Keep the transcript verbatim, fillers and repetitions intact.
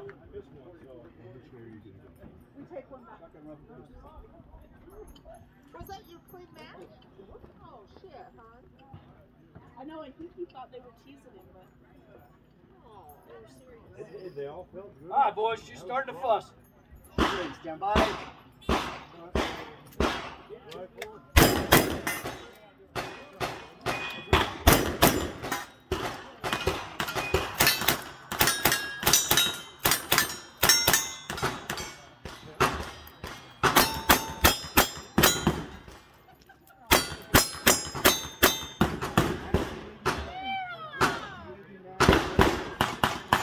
We take one back. Was that your queen match? Oh shit, hon. I know, I think he thought they were teasing him, but oh, they were serious. They, they all felt good. All right, boys, you're starting to fuss. Stand by. Right forward.